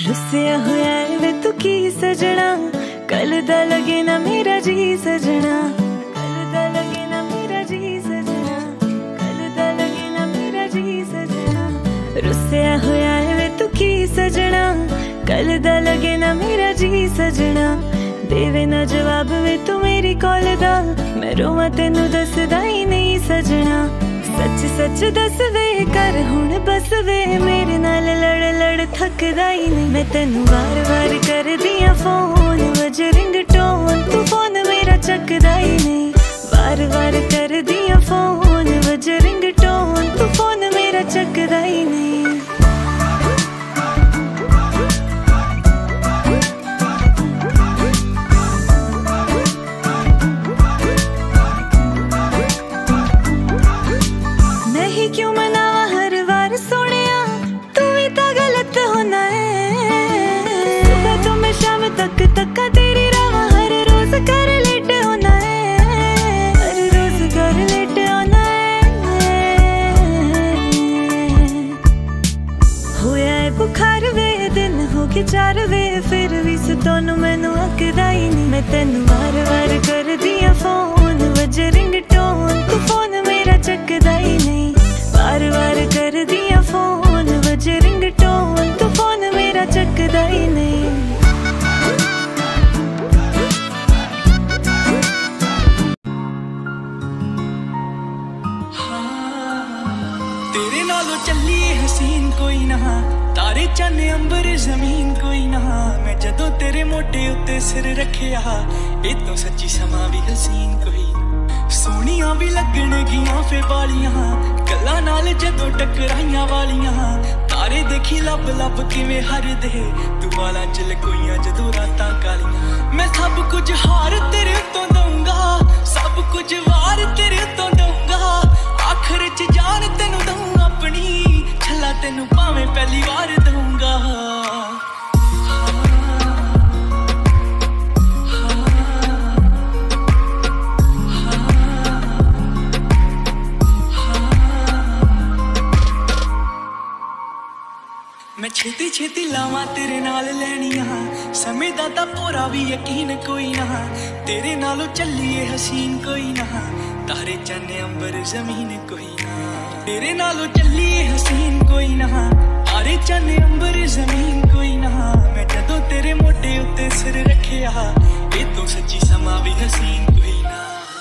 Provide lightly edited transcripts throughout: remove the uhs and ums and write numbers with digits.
रुसिया होया वे तू की सजना, कल दा लगे ना मेरा जी सजना, कल दा लगे ना मेरा जी सजना, कल दा लगे ना मेरा जी सजना। रुसिया होया वे तू की सजना, कल दा लगे ना मेरा जी सजना। देवे ना जवाब वे तू मेरी कॉल दा, मैं रोवां तेनू दसदा ही नहीं सजना। सच सच दस वे कर हुण बस वे, मेरे नाल लड़ लड़ थकदा ही नहीं। मैं तेनू वार वार कर दिया फोन, वज रिंगटोन तू फोन मेरा चकदा ही नहीं। वार वार कर दिया फोन, वज रिंगटोन तू फोन मेरा चकदा ही नहीं। क्यों मनावा हर बार सोनिया, तू भी तो गलत होना है। सुबह तो मैं शाम तक तक्का तेरी रावा, हर रोज कर लेट होना है, हर रोज कर लेट होना है। होया है बुखार वे, दिन हो गए 4 वे, फिर भी सुतोनू मैनू अकदा ही नहीं। मैं तेनू वार वार कर दिया फोन, वज रिंगटोन तू फोन मेरा चकदा ही नहीं। बार बार कर दिया फोन, वज रिंगटोन तू फोन मेरा चकदा ही नहीं। तेरे नालों चली हसीन कोई ना, तारे चन्ने अंबर जमीन कोई ना। मैं जदों तेरे मोटे उत्ते सिर रखिया, ए तो सच्ची समा भी हसीन कोई। सोनिया भी लगन गियां फे वालियां, गल्लां नाल जदों टकराइयां वालियां। तारे देखी लब लब किवें हरदे, तू वालां च लकोइयां जदों रातां कालियां। मैं सब कुछ हार तेरे उत्तों दूंगा, सब कुछ वार तेरे उत्तों दूंगा। आखिर च जान तेनू दूं अपनी, छला तेनू भावें पहली वार दूंगा। मैं छेती छेती लावां तेरे नाल लैनियां, समय दा तां पूरा भी यकीन कोई ना। तेरे नालों चलिए हसीन कोई ना, तारे चन्ने अंबर जमीन कोई ना। तेरे नालों चलिए हसीन कोई ना, तारे चन्ने अंबर जमीन कोई ना। मैं जदों तेरे मोटे उत्ते सिर रखिया, ए तो सच्ची समा भी हसीन कोई ना।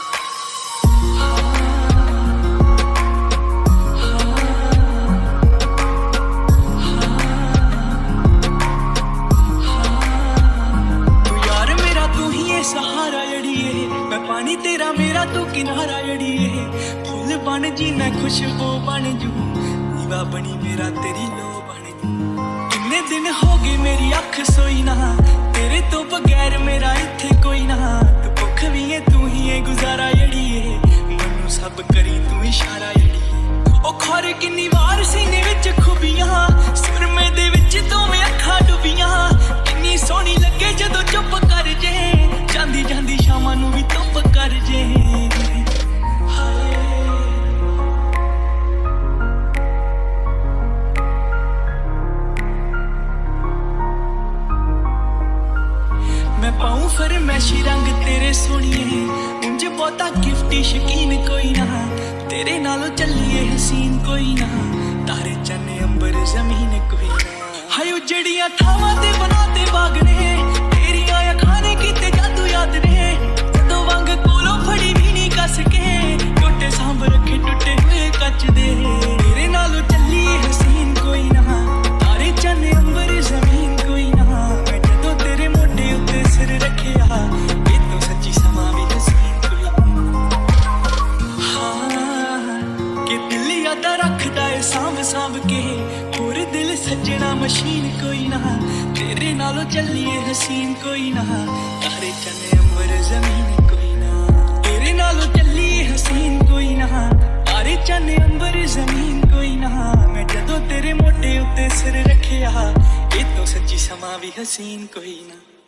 सहारा जड़िए, मैं पानी तेरा मेरा तू किनारा जड़िए। फूल बन जी मैं खुशबू बन जू, नीवा बनी मेरा तेरी लो बन जू। कितने दिन हो गए मेरी अख सोई ना, तेरे तो बगैर मेरा इत्थे कोई ना। तू भुख भी है तू ही है गुजारा जड़िए, मनु सब करी तू इशारा जड़िए। ओ खौर किन्नी वार सीने विच खुबियां, सुरमे दे विच दोवें अखां डुबियां। किन्नी सोहनी लगे जदों चुप कर जे, जांदी जांदी शामां नू भी धुप कर जे। मैं पाऊं फरमैशी रंग तेरे सोनिए, उंज बहुता गिफ्टी शकीन कोई ना। तेरे नालों चलिए हसीन कोई ना, तारे चन्ने अंबर जमीन कोई ना। हाय उजड़ियां थावां ते बनाते बाग ने, तेरियां अखां ने कीते जादू याद ने। जदों वंग कोलों फड़ी भी नहीं कस के, टोटे सांभ रखे टुटे हुए कच दे। तेरे नालों चलिए हसीन कोई ना, तारे चन्ने अंबर जमीन कोई ना। मैं जदों तेरे मोटे उत्ते सिर रखिया, ए तो सच्ची समा भी हसीन कोई ना। हाँ कि दिल यादा रखदा है सांभ सांभ के, होर दिल सजना मशीन कोई ना। तेरे नालों चलिए हसीन कोई ना, तारे चन्ने अंबर जमीन कोई ना। तेरे नालों चलिए हसीन कोई ना, तारे चन्ने अंबर जमीन कोई ना। मैं जदों तेरे मोटे उत्ते सिर रखिया, ए तो सच्ची समा भी हसीन कोई ना।